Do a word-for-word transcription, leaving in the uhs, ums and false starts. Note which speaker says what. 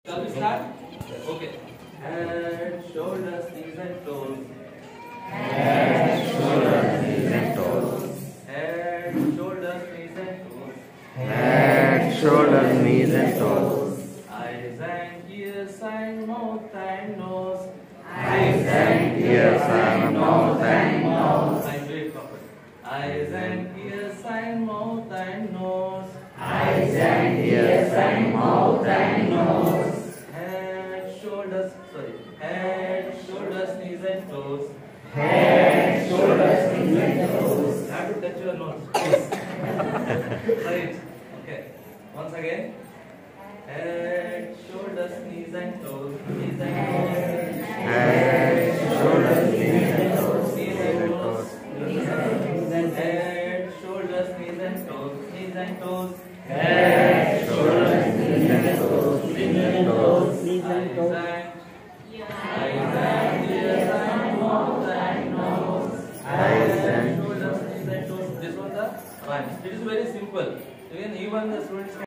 Speaker 1: Shall we start? Okay. Head, shoulders, knees and toes.
Speaker 2: Head, shoulders, knees and toes.
Speaker 1: Head, shoulders, knees and toes.
Speaker 2: Head, shoulders, knees and toes.
Speaker 1: Eyes and ears and mouth and nose.
Speaker 2: Eyes and ears and mouth and nose.
Speaker 1: I'm doing proper. Eyes and ears and mouth and nose.
Speaker 2: Eyes and ears and mouth and nose.
Speaker 1: Head, shoulders, sorry. Head, shoulders, knees and toes.
Speaker 2: Head, shoulders, knees and toes.
Speaker 1: You have to touch your nose. Yes. Right. Okay. Once again. Head, shoulders, knees and toes. Knees and toes.
Speaker 2: Head, shoulders, knees and toes.
Speaker 1: Knees and toes. Head, shoulders, knees and toes. Knees and toes.
Speaker 2: Head, shoulders, knees and toes. Knees and toes.
Speaker 1: Eyes and eyes and ears and mouth and nose.
Speaker 2: Eyes and
Speaker 1: shoulders, knees and toes. This was the rhyme. It is very simple. Even even the students can